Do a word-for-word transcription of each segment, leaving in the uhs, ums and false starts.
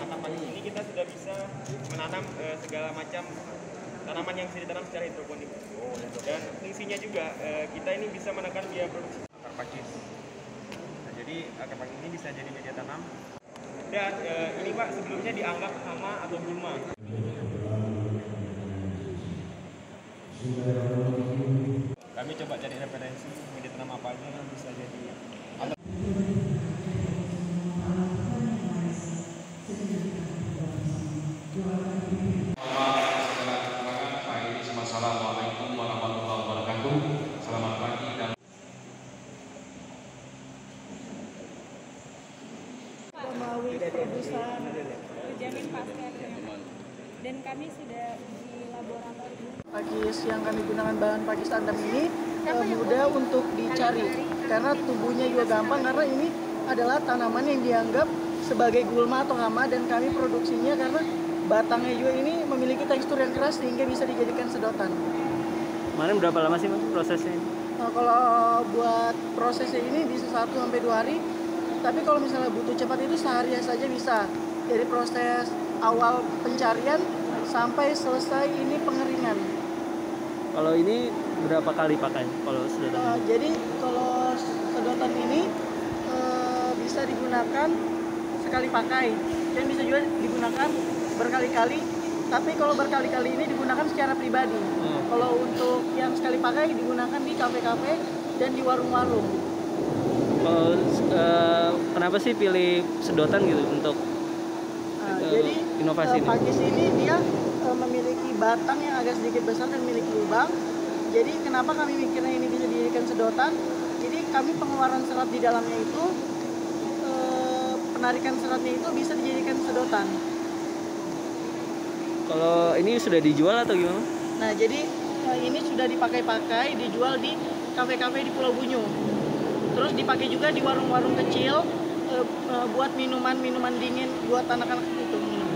akar pakis ini kita sudah bisa menanam uh, segala macam tanaman yang bisa ditanam secara hidroponik. Dan fungsinya juga uh, kita ini bisa menekan biaya produksi akar pakis. Nah, jadi akar pakis ini bisa jadi media tanam. Dan uh, ini Pak sebelumnya dianggap hama atau gulma. Kami coba cari referensi media tanam apa aja yang bisa jadi. Assalamualaikum warahmatullahi wabarakatuh. Selamat pagi dan melalui produsen Jamin Pastel dan kami sudah di laboratorium. Pakis yang kami gunakan bahan pakis Andam ini eh, mudah untuk dicari karena tumbuhnya juga gampang, karena ini adalah tanaman yang dianggap sebagai gulma atau hama, dan kami produksinya karena batangnya juga ini memiliki tekstur yang keras sehingga bisa dijadikan sedotan. Kemarin berapa lama sih Mas prosesnya? Nah, kalau buat prosesnya ini bisa satu sampai dua hari, tapi kalau misalnya butuh cepat itu sehari saja bisa, dari proses awal pencarian sampai selesai ini pengeringan. Kalau ini berapa kali pakai kalau sedotan? Uh, jadi kalau sedotan ini uh, bisa digunakan sekali pakai dan bisa juga digunakan berkali-kali, tapi kalau berkali-kali ini digunakan secara pribadi. Hmm. Kalau untuk yang sekali pakai digunakan di kafe-kafe dan di warung-warung. Kalau uh, kenapa sih pilih sedotan gitu untuk Nah, uh, jadi inovasi uh, ini? pakis ini dia uh, memiliki batang yang agak sedikit besar dan memiliki lubang. Jadi kenapa kami mikirnya ini bisa dijadikan sedotan? Jadi kami pengeluaran serat di dalamnya itu, uh, penarikan seratnya itu bisa dijadikan sedotan. Kalau ini sudah dijual atau gimana? Nah, jadi uh, ini sudah dipakai-pakai, dijual di kafe-kafe di Pulau Bunyu. Terus dipakai juga di warung-warung kecil uh, uh, buat minuman-minuman dingin buat anak-anak itu minum.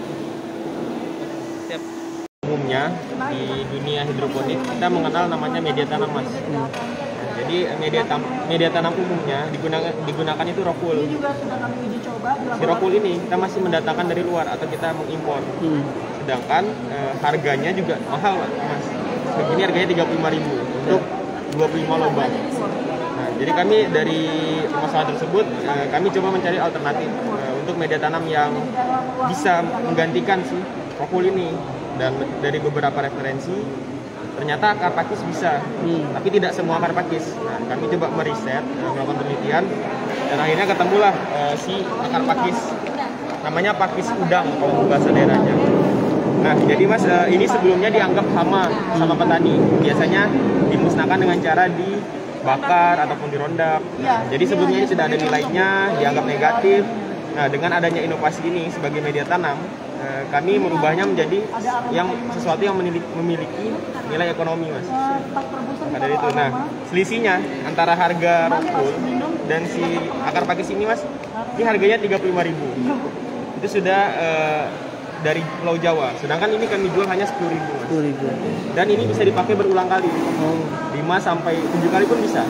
Siap. Umumnya di dunia hidroponik kita mengenal namanya media tanam, Mas. Nah, jadi media tanam media tanam umumnya digunakan digunakan itu rockwool. Ini juga sudah kami uji coba. Si rockwool ini kita masih mendatangkan dari luar atau kita mengimpor. Hmm. Sedangkan eh, harganya juga mahal, Mas. Begini harganya tiga puluh lima ribu untuk dua puluh lima lubang. Nah, jadi kami dari permasalahan tersebut eh, kami coba mencari alternatif eh, untuk media tanam yang bisa menggantikan si rockwool ini. Dan dari beberapa referensi ternyata akar pakis bisa, hmm. tapi tidak semua akar pakis. Nah, kami coba meriset, eh, melakukan penelitian, dan akhirnya ketemulah eh, si akar pakis. Namanya pakis udang kalau bahasa daerahnya. Nah, jadi Mas, uh, ini sebelumnya dianggap hama sama petani. Biasanya dimusnahkan dengan cara dibakar ataupun dirondak. Nah, jadi sebelumnya ini sudah ada nilainya, dianggap negatif. Nah, dengan adanya inovasi ini sebagai media tanam, uh, kami merubahnya menjadi yang sesuatu yang memiliki, memiliki nilai ekonomi, Mas. Maka dari itu, nah, selisihnya antara harga rockwool dan si akar pakis ini, Mas, ini harganya tiga puluh lima ribu. Itu sudah uh, dari Pulau Jawa, sedangkan ini kami jual hanya sepuluh ribu. sepuluh ribu. Dan ini bisa dipakai berulang kali, oh. lima sampai tujuh kali pun bisa.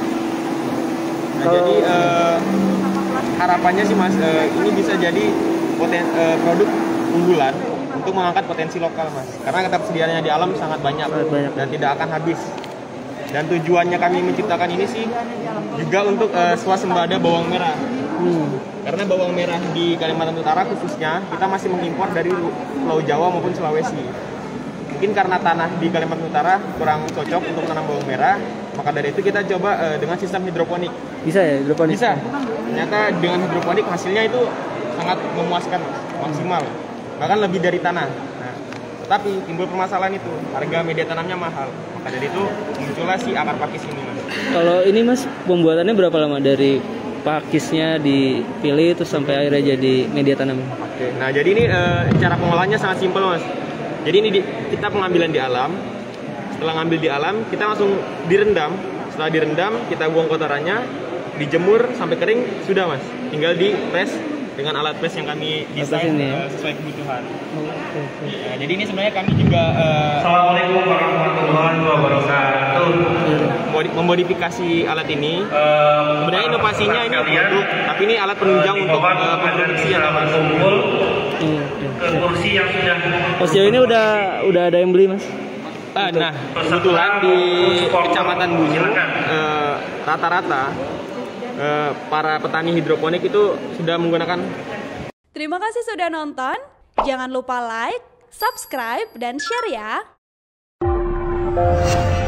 Nah, oh. jadi uh, harapannya sih, Mas, uh, ini bisa jadi poten, uh, produk unggulan untuk mengangkat potensi lokal, Mas. Karena ketersediaannya di alam sangat banyak, sangat banyak dan tidak akan habis. Dan tujuannya kami menciptakan ini sih juga untuk uh, swasembada bawang merah. Hmm. Karena bawang merah di Kalimantan Utara khususnya kita masih mengimpor dari Pulau Jawa maupun Sulawesi. Mungkin karena tanah di Kalimantan Utara kurang cocok untuk tanam bawang merah, maka dari itu kita coba uh, dengan sistem hidroponik. Bisa ya hidroponik? Bisa. Ternyata dengan hidroponik hasilnya itu sangat memuaskan, maksimal. Bahkan lebih dari tanah. Nah, tetapi timbul permasalahan itu, harga media tanamnya mahal. Maka dari itu muncullah si akar pakis ini, Mas. Kalau ini, Mas, pembuatannya berapa lama dari pakisnya dipilih terus sampai akhirnya jadi media tanam? Oke, nah jadi ini e, cara pengolahannya sangat simpel, Mas. Jadi ini di, kita pengambilan di alam. Setelah ngambil di alam, kita langsung direndam. Setelah direndam, kita buang kotorannya, dijemur sampai kering, sudah, Mas. Tinggal di press dengan alat press yang kami desain ya? uh, sesuai kebutuhan. Oh, okay, okay. Nah, jadi ini sebenarnya kami juga uh, Assalamualaikum warahmatullahi wabarakatuh. Memodifikasi alat ini. Uh, sebenarnya inovasinya ini produk, tapi ini alat penunjang untuk uh, produksi yang Mas. Uh, kursi yang sudah Oh, sejauh ini udah udah ada yang beli, Mas? Ah, nah, kebetulan di Kecamatan Bunyu eh, rata-rata eh, para petani hidroponik itu sudah menggunakan. Terima kasih sudah nonton. Jangan lupa like, subscribe, dan share ya.